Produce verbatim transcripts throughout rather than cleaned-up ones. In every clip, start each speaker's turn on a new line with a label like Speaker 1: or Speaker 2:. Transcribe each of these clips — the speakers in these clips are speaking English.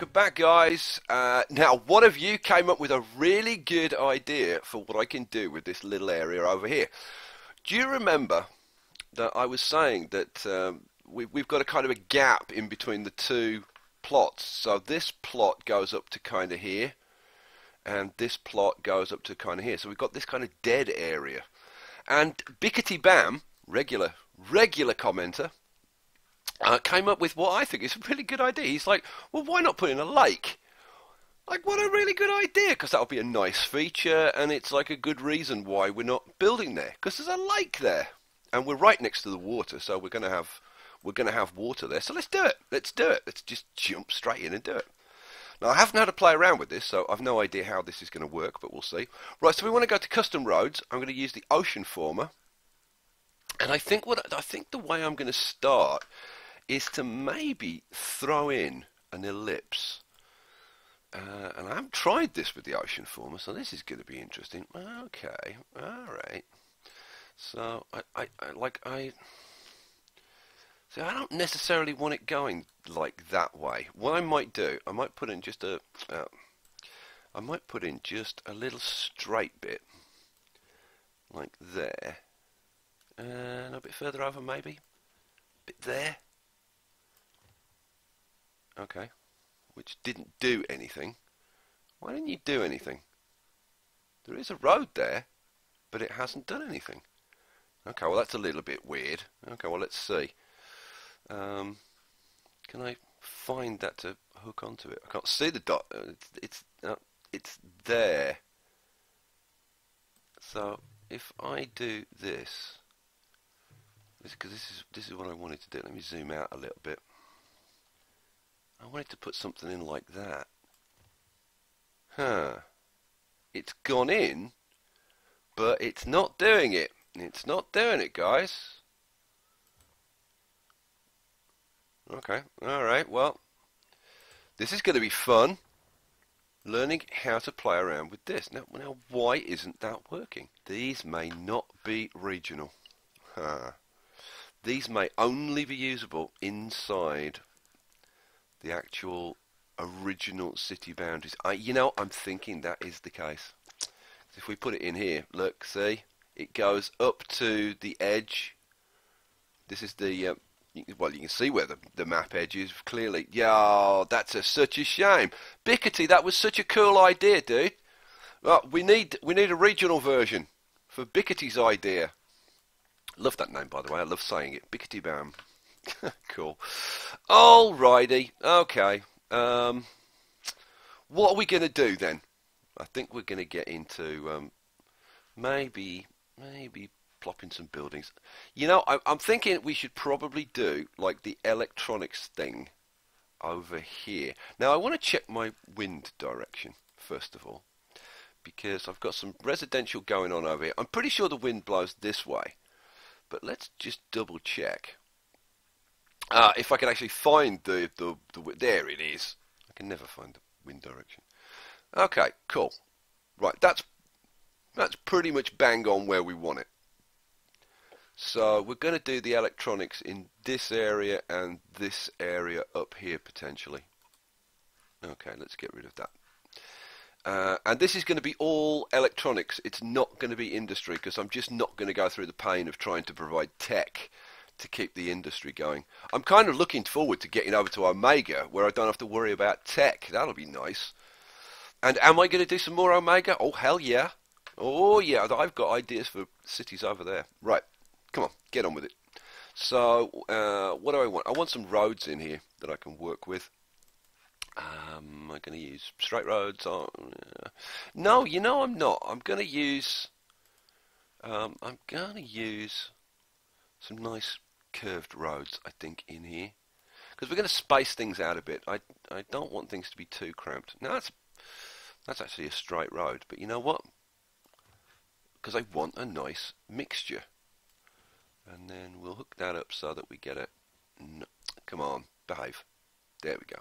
Speaker 1: welcome back, guys. Uh, now, one of you came up with a really good idea for what I can do with this little area over here. Do you remember that I was saying that um, we, we've got a kind of a gap in between the two plots? So this plot goes up to kind of here, and this plot goes up to kind of here. So we've got this kind of dead area. And Bickety Bam, regular, regular commenter, Uh, came up with what I think is a really good idea. He's like, well, why not put in a lake? Like, what a really good idea, because that'll be a nice feature, and it's like a good reason why we're not building there, because there's a lake there, and we're right next to the water, so we're gonna have we're gonna have water there. So let's do it. Let's do it. Let's just jump straight in and do it. Now, I haven't had to play around with this, so I've no idea how this is going to work, but we'll see. Right, so we want to go to custom roads. I'm going to use the ocean former, and I think what I think the way I'm going to start is to maybe throw in an ellipse. Uh, and I haven't tried this with the ocean former, so this is going to be interesting. Okay, alright. So, I, I, I, like, I... So I don't necessarily want it going like that way. What I might do, I might put in just a... Uh, I might put in just a little straight bit. Like there. And a bit further over, maybe. A bit there. Okay, which didn't do anything. Why didn't you do anything? There is a road there, but it hasn't done anything. Okay, well that's a little bit weird. Okay, well let's see. Um, can I find that to hook onto it? I can't see the dot. It's it's, uh, it's there. So if I do this, because this, this is this is what I wanted to do. Let me zoom out a little bit. I wanted to put something in like that. Huh. It's gone in, but it's not doing it. It's not doing it, guys. Okay, alright, well, this is going to be fun. Learning how to play around with this. Now, now, why isn't that working? These may not be regional. Huh. These may only be usable inside the actual original city boundaries. I, you know, I'm thinking that is the case. If we put it in here, look, see, it goes up to the edge. This is the, uh, well, you can see where the, the map edge is clearly. Yeah, that's a, such a shame. Bickety, that was such a cool idea, dude. Well, we need we need a regional version for Bickety's idea. Love that name, by the way. I love saying it. Bickety Bam. Cool. Alrighty. Okay. Um, what are we going to do then? I think we're going to get into um, maybe maybe plopping some buildings. You know, I, I'm thinking we should probably do like the electronics thing over here. Now, I want to check my wind direction first of all, because I've got some residential going on over here. I'm pretty sure the wind blows this way, but let's just double check. Uh, if I can actually find the, the, the... There it is. I can never find the wind direction. Okay, cool. Right, that's that's pretty much bang on where we want it. So we're going to do the electronics in this area and this area up here potentially. Okay, let's get rid of that. Uh, and this is going to be all electronics. It's not going to be industry, because I'm just not going to go through the pain of trying to provide tech to keep the industry going. I'm kind of looking forward to getting over to Omega, where I don't have to worry about tech. That'll be nice. And am I going to do some more Omega? Oh, hell yeah. Oh, yeah. I've got ideas for cities over there. Right. Come on. Get on with it. So, uh, what do I want? I want some roads in here that I can work with. Um, I'm going to use straight roads. Oh, yeah. No, you know I'm not. I'm going to use... Um, I'm going to use some nice curved roads, I think, in here, because we're going to space things out a bit. I I don't want things to be too cramped. Now that's that's actually a straight road, but you know what? Because I want a nice mixture, and then we'll hook that up so that we get it. No, come on, behave. There we go.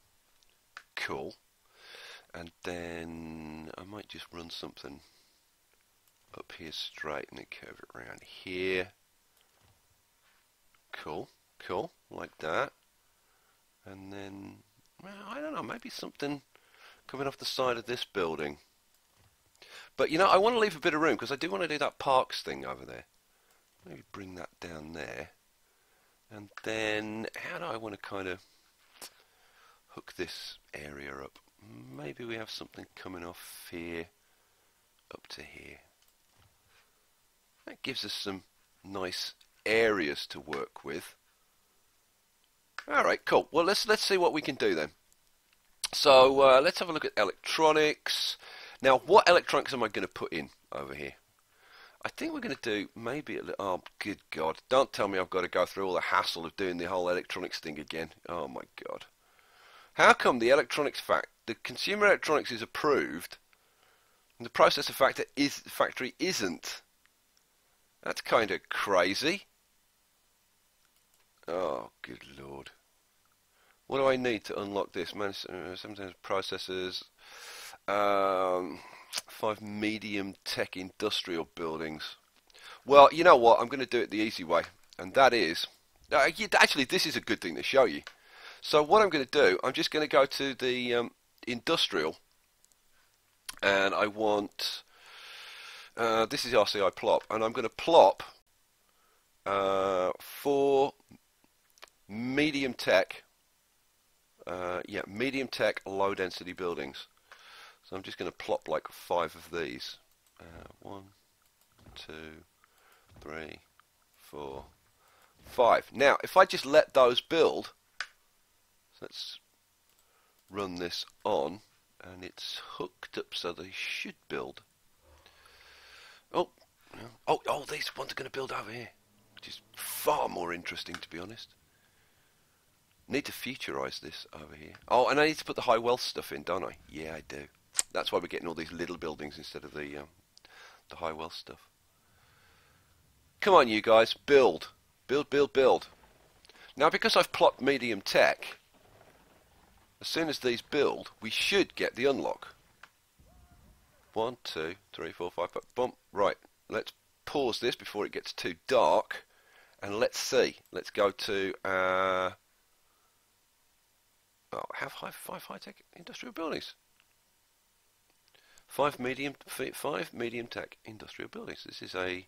Speaker 1: Cool. And then I might just run something up here straight and then curve it around here. Cool, cool, like that. And then, well, I don't know, maybe maybe something coming off the side of this building. But, you know, I want to leave a bit of room because I do want to do that parks thing over there. Maybe bring that down there. And then, how do I want to kind of hook this area up? Maybe we have something coming off here up to here. That gives us some nice areas to work with. Alright, cool. Well, let's let's see what we can do then. So, uh, let's have a look at electronics. Now, what electronics am I going to put in over here? I think we're going to do maybe a little... Oh, good God. Don't tell me I've got to go through all the hassle of doing the whole electronics thing again. Oh, my God. How come the electronics fact... The consumer electronics is approved, and the processor factor is, factory isn't? That's kind of crazy. Oh, good Lord. What do I need to unlock this? Man, uh, sometimes processors... Um, five medium tech industrial buildings. Well, you know what? I'm going to do it the easy way, and that is... Uh, actually, this is a good thing to show you. So what I'm going to do, I'm just going to go to the um, industrial, and I want... Uh, this is R C I plop, and I'm going to plop uh, four medium tech, uh, yeah, medium tech low density buildings. So I'm just going to plop like five of these. Uh, one, two, three, four, five. Now, if I just let those build, so let's run this on, and it's hooked up so they should build. Oh, oh, oh, these ones are going to build over here, which is far more interesting, to be honest. Need to futurize this over here. Oh, and I need to put the high wealth stuff in, don't I? Yeah, I do. That's why we're getting all these little buildings instead of the um, the high wealth stuff. Come on, you guys, build, build, build, build. Now, because I've plopped medium tech, as soon as these build, we should get the unlock. One, two, three, four, five, five. Boom. Right. Let's pause this before it gets too dark, and let's see. Let's go to. Uh, oh, have high, five high tech industrial buildings. Five medium, five medium tech industrial buildings. This is a.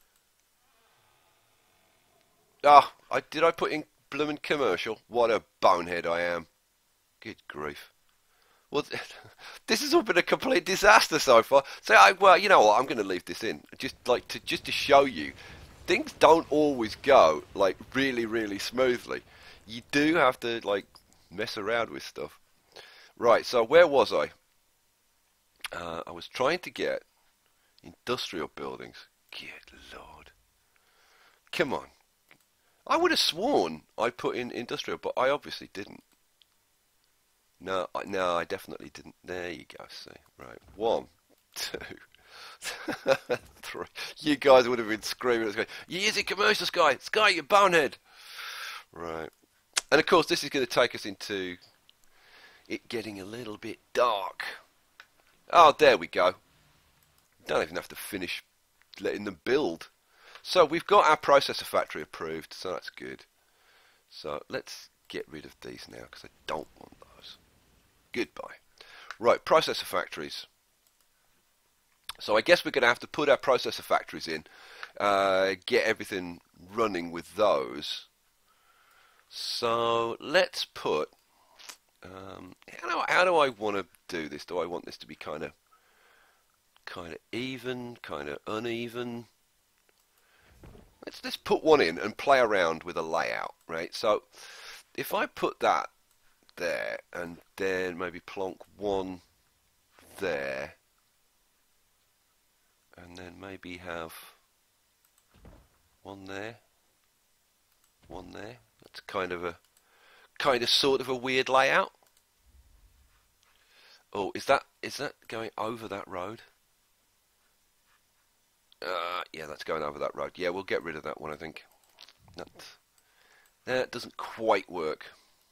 Speaker 1: Ah, I did I put in bloomin' commercial? What a bonehead I am. Good grief. Well, this has all been a complete disaster so far. So, I, well, you know what? I'm going to leave this in, just like to just to show you, things don't always go like really, really smoothly. You do have to like mess around with stuff. Right. So, where was I? Uh, I was trying to get industrial buildings. Good Lord. Come on. I would have sworn I put in industrial, but I obviously didn't. No, I, no, I definitely didn't. There you go, see. Right. One, two, three. You guys would have been screaming at Skye. You're using commercial, Skye. Skye, you bonehead. Right. And of course, this is going to take us into it getting a little bit dark. Oh, there we go. Don't even have to finish letting them build. So we've got our processor factory approved, so that's good. So let's get rid of these now, because I don't want those. Goodbye. Right, processor factories. So I guess we're going to have to put our processor factories in, uh, get everything running with those. So let's put... Um, how, do, how do I want to do this? Do I want this to be kind of kind of even, kind of uneven? Let's let's put one in and play around with a layout, right? So if I put that there and then maybe plonk one there, and then maybe have one there, one there. That's kind of a kind of sort of a weird layout. Oh, is that is that going over that road? Uh, yeah, that's going over that road. Yeah, we'll get rid of that one, I think. That, that doesn't quite work.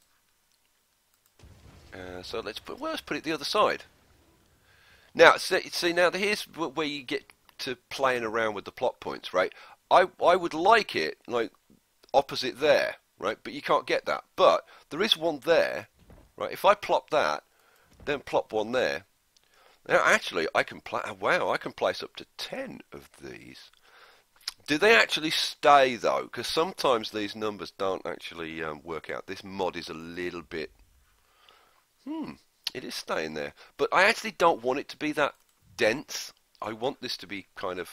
Speaker 1: Uh, so let's put well, let's put it the other side. Now, see, see now here's where you get to playing around with the plot points, right? I I would like it like opposite there, right? But you can't get that. But there is one there, right? If I plop that, then plop one there. Now, actually, I can play. Wow, I can place up to ten of these. Do they actually stay though? Because sometimes these numbers don't actually um, work out. This mod is a little bit. Hmm, it is staying there, but I actually don't want it to be that dense. I want this to be kind of.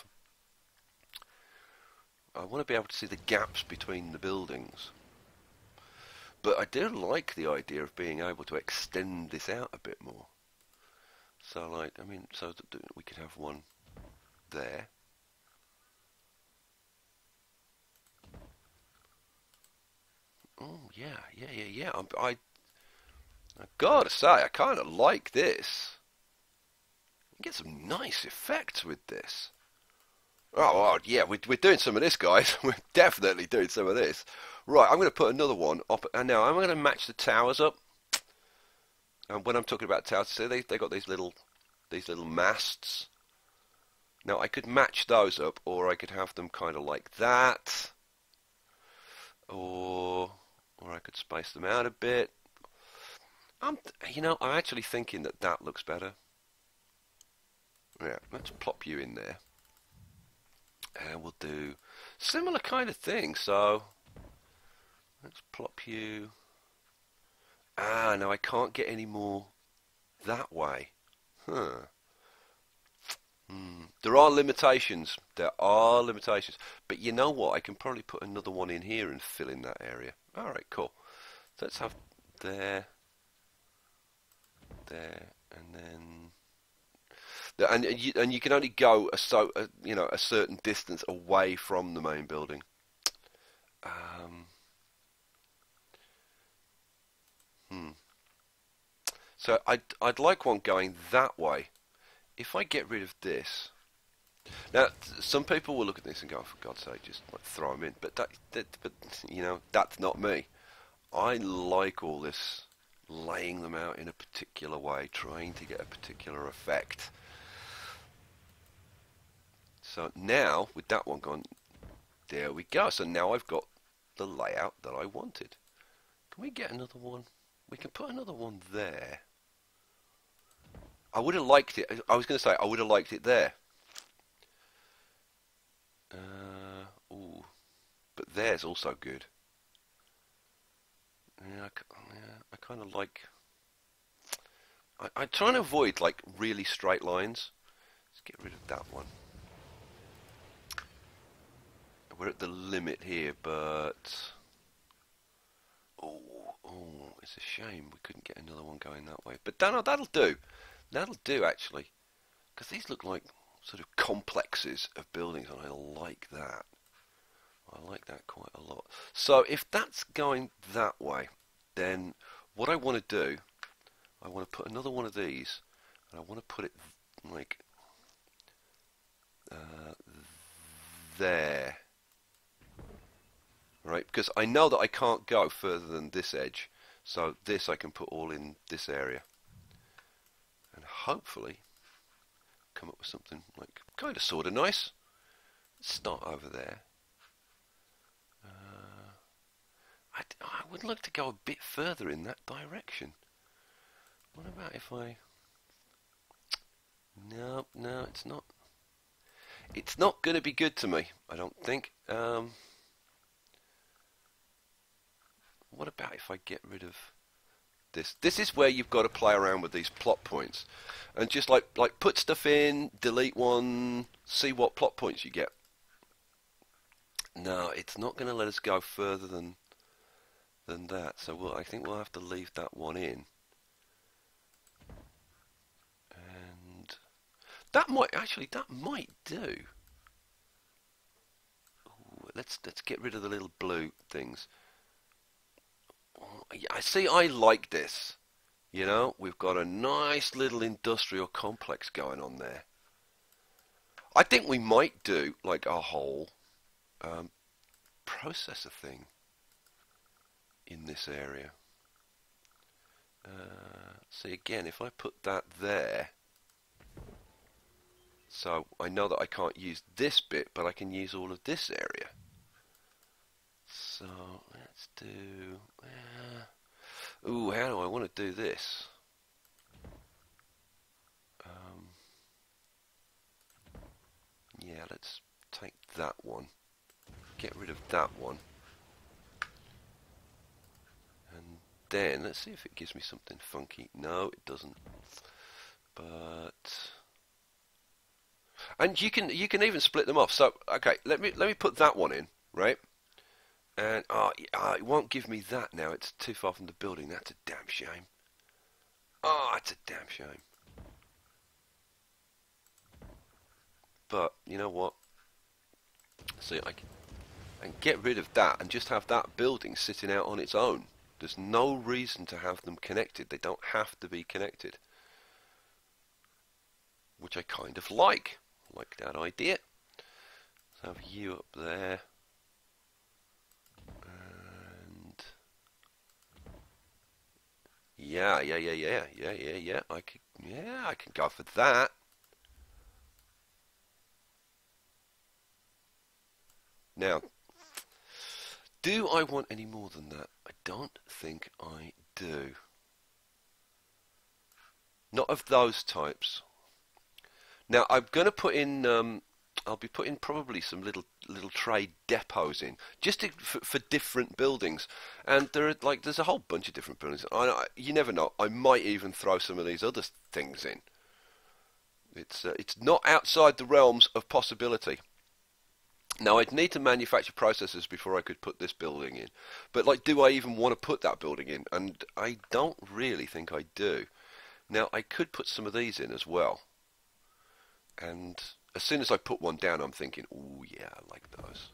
Speaker 1: I want to be able to see the gaps between the buildings. But I do like the idea of being able to extend this out a bit more. So, like, I mean, so that we could have one there. Oh, yeah, yeah, yeah, yeah. I'm, I, I gotta say, I kind of like this. You get some nice effects with this. Oh, oh yeah, we're, we're doing some of this, guys. We're definitely doing some of this. Right, I'm going to put another one up, and now I'm going to match the towers up. And when I'm talking about towers, see, they they got these little these little masts. Now I could match those up, or I could have them kind of like that, or or I could space them out a bit. I'm, you know, I'm actually thinking that that looks better. Yeah, let's plop you in there. And we'll do similar kind of thing. So let's plop you. Ah, no, I can't get any more that way. Huh. Hmm. There are limitations. There are limitations. But you know what? I can probably put another one in here and fill in that area. All right, cool. So let's have there, there, and then. And you, and you can only go a so a, you know a certain distance away from the main building. Um, hmm. So I'd I'd like one going that way. If I get rid of this, now some people will look at this and go, oh, "For God's sake, just like, throw them in." But that, that but you know that's not me. I like all this laying them out in a particular way, trying to get a particular effect. So now, with that one gone, there we go. So now I've got the layout that I wanted. Can we get another one? We can put another one there. I would have liked it. I was going to say, I would have liked it there. Uh, ooh. But there's also good. Yeah, I, yeah, I kind of like... I, I'm trying to avoid, like, really straight lines. Let's get rid of that one. We're at the limit here, but oh, oh, it's a shame we couldn't get another one going that way. But no, that'll do. That'll do actually, because these look like sort of complexes of buildings, and I like that. I like that quite a lot. So if that's going that way, then what I want to do, I want to put another one of these, and I want to put it like uh, there. Right, because I know that I can't go further than this edge, so this I can put all in this area, and hopefully come up with something like kind of sort of nice. Let's start over there. Uh, I, I would like to go a bit further in that direction. What about if I? No, no, it's not. It's not going to be good to me, I don't think. Um, What about if I get rid of this? This is where you've got to play around with these plot points, and just like like put stuff in, delete one, see what plot points you get. No, it's not going to let us go further than than that. So we'll, I think we'll have to leave that one in, and that might actually that might do. Ooh, let's let's get rid of the little blue things. I see. I like this. You know, we've got a nice little industrial complex going on there. I think we might do like a whole um, processor thing in this area. Uh, see, again, if I put that there, so I know that I can't use this bit, but I can use all of this area. So let's do. Uh, ooh, how do I want to do this? yeah, let's take that one. Get rid of that one. And then, let's see if it gives me something funky. No, it doesn't. But... And you can you can even split them off. So, okay, let me let me put that one in, right? And, oh, oh, it won't give me that now. It's too far from the building. That's a damn shame. Oh, it's a damn shame. But, you know what? See, I can, I can get rid of that and just have that building sitting out on its own. There's no reason to have them connected. They don't have to be connected. Which I kind of like. Like that idea. Let's have you up there. And... Yeah, yeah, yeah, yeah, yeah, yeah, yeah. I could, yeah, I can go for that. Now, do I want any more than that? I don't think I do. Not of those types. Now, I'm going to put in, um, I'll be putting probably some little little trade depots in, just to, for, for different buildings. And there are, like, there's a whole bunch of different buildings. I, I, you never know. I might even throw some of these other things in. It's, uh, it's not outside the realms of possibility. Now, I'd need to manufacture processors before I could put this building in. But, like, do I even want to put that building in? And I don't really think I do. Now, I could put some of these in as well. And as soon as I put one down, I'm thinking, oh, yeah, I like those.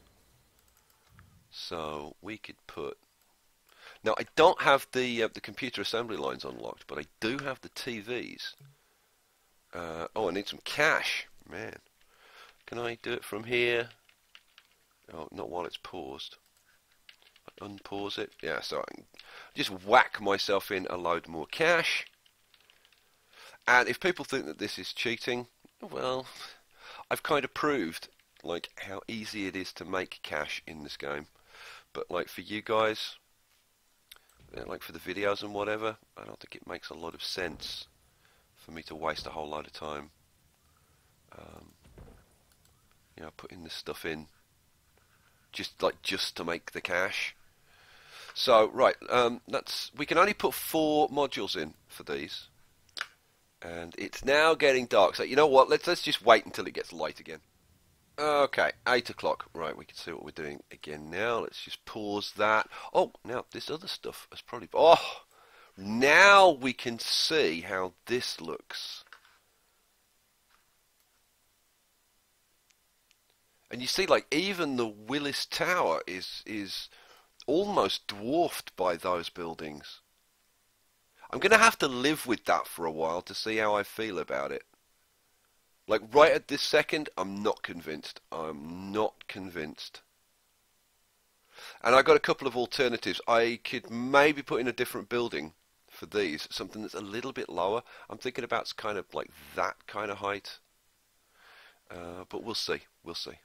Speaker 1: So, we could put... Now, I don't have the, uh, the computer assembly lines unlocked, but I do have the T Vs. Uh, oh, I need some cache. Man. Can I do it from here? Oh, not while it's paused. Unpause it. Yeah, so I can just whack myself in a load more cache. And if people think that this is cheating, well, I've kind of proved like how easy it is to make cache in this game. But like for you guys, like for the videos and whatever, I don't think it makes a lot of sense for me to waste a whole load of time, um, you know, putting this stuff in. Just like just to make the cache. So right, um, that's we can only put four modules in for these, and it's now getting dark. So you know what? Let's let's just wait until it gets light again. Okay, eight o'clock. Right, we can see what we're doing again now. Let's just pause that. Oh, now this other stuff has probably. Oh, now we can see how this looks. And you see, like, even the Willis Tower is is almost dwarfed by those buildings. I'm going to have to live with that for a while to see how I feel about it. Like, right at this second, I'm not convinced. I'm not convinced. And I got a couple of alternatives. I could maybe put in a different building for these, something that's a little bit lower. I'm thinking about kind of like that kind of height. Uh, but we'll see. We'll see.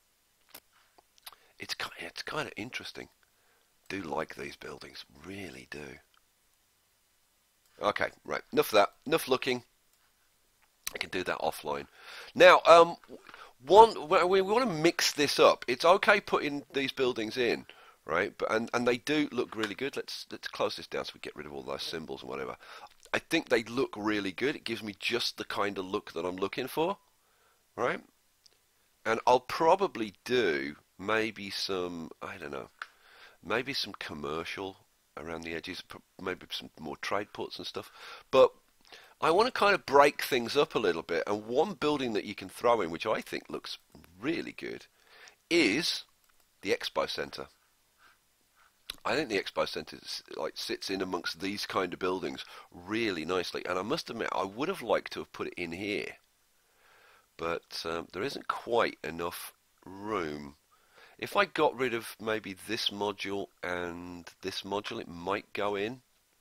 Speaker 1: It's it's kind of interesting. Do like these buildings, really do. Okay, right. Enough of that. Enough looking. I can do that offline. Now, um, one we want to mix this up. It's okay putting these buildings in, right? But and and they do look really good. Let's let's close this down so we get rid of all those symbols and whatever. I think they look really good. It gives me just the kind of look that I'm looking for, right? And I'll probably do maybe some, I don't know, maybe some commercial around the edges, maybe some more trade ports and stuff. But I want to kind of break things up a little bit. And one building that you can throw in, which I think looks really good, is the Expo Center. I think the Expo Center like sits in amongst these kind of buildings really nicely. And I must admit, I would have liked to have put it in here. But um, there isn't quite enough room. If I got rid of maybe this module and this module, it might go in.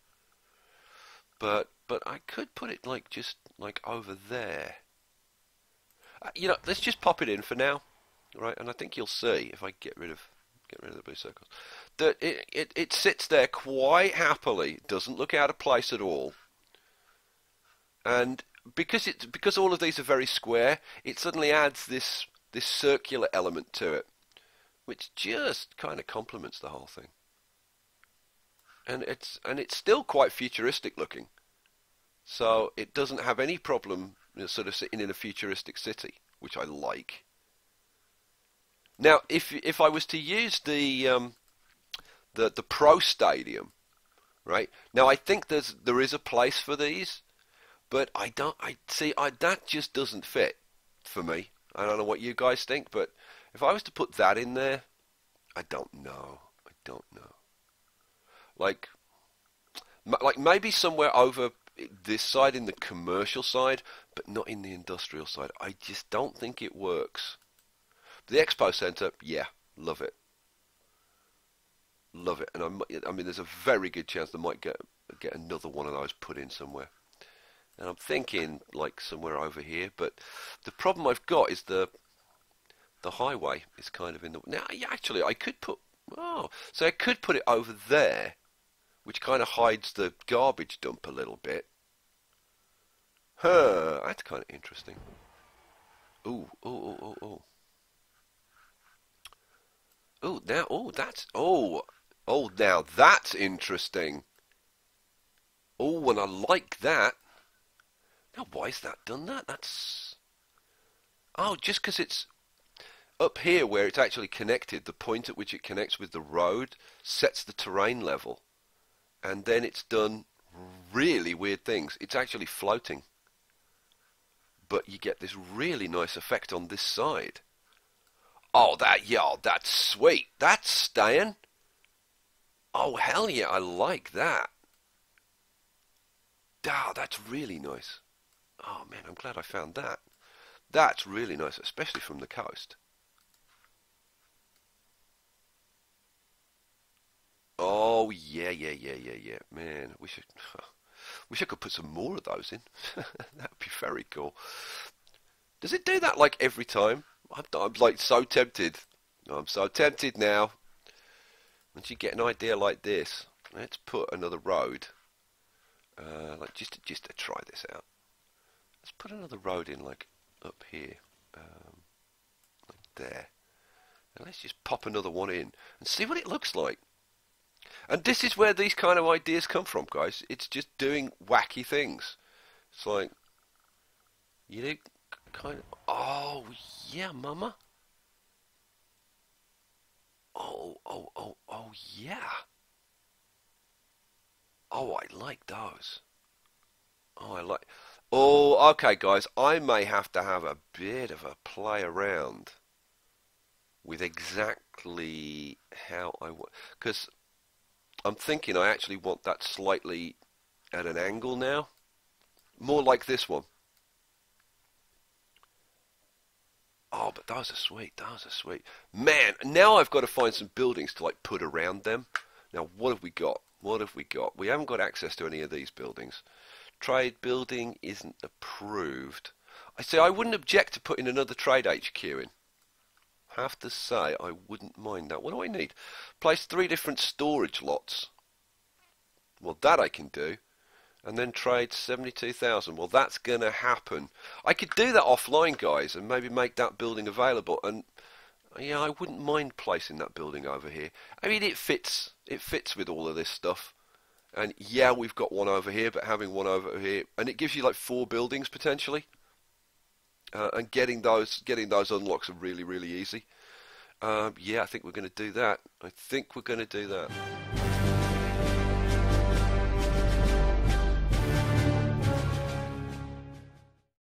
Speaker 1: But but I could put it like just like over there. Uh, you know, let's just pop it in for now, right? And I think you'll see if I get rid of get rid of the blue circles that it it, it sits there quite happily. It doesn't look out of place at all. And because it because all of these are very square, it suddenly adds this this circular element to it, which just kind of complements the whole thing. And it's and it's still quite futuristic looking, so it doesn't have any problem, you know, sort of sitting in a futuristic city, which I like. Now, if if I was to use the um, the the Pro Stadium, right now, I think there's there is a place for these, but I don't. I see. I that just doesn't fit for me. I don't know what you guys think, but if I was to put that in there, I don't know. I don't know. Like, like maybe somewhere over this side in the commercial side, but not in the industrial side. I just don't think it works. The Expo Center, yeah, love it, love it, and I'm, I mean, there's a very good chance I might get get another one of those put in somewhere. And I'm thinking like somewhere over here, but the problem I've got is the the highway is kind of in the now. Yeah, actually, I could put oh, so I could put it over there, which kind of hides the garbage dump a little bit. Huh, that's kind of interesting. Ooh, ooh, ooh, ooh, ooh. Oh, now, oh, that's, oh, oh, now that's interesting. Oh, and I like that. Now, why is that done that? That's, oh, just because it's up here where it's actually connected, the point at which it connects with the road sets the terrain level. And then it's done really weird things. It's actually floating. But you get this really nice effect on this side. Oh, that, yeah, that's sweet. That's staying. Oh, hell yeah, I like that. Oh, that's really nice. Oh, man, I'm glad I found that. That's really nice, especially from the coast. Oh, yeah, yeah, yeah, yeah, yeah. Man, we should... Wish I could put some more of those in. That'd be very cool. Does it do that, like, every time? I'm, I'm like so tempted. I'm so tempted now. Once you get an idea like this, let's put another road. Uh, like just to, just to try this out. Let's put another road in like up here, um, like there. And let's just pop another one in and see what it looks like. And this is where these kind of ideas come from, guys. It's just doing wacky things. It's like you know. Kind of, oh yeah, mama. Oh, oh, oh, oh yeah. Oh, I like those. Oh, I like. Oh, okay, guys. I may have to have a bit of a play around with exactly how I want, because I'm thinking I actually want that slightly at an angle now, more like this one. Oh, but those are sweet. Those are sweet. Man, now I've got to find some buildings to like put around them. Now, what have we got? What have we got? We haven't got access to any of these buildings. Trade building isn't approved. I say I wouldn't object to putting another trade H Q in. Have to say I wouldn't mind that. What do I need? Place three different storage lots. Well, that I can do. And then trade seventy-two thousand. Well, that's going to happen. I could do that offline, guys, and maybe make that building available. And yeah, I wouldn't mind placing that building over here. I mean, it fits. It fits with all of this stuff. And yeah, we've got one over here, but having one over here, and it gives you like four buildings potentially. Uh, and getting those, getting those unlocks are really, really easy. Um, yeah, I think we're going to do that. I think we're going to do that.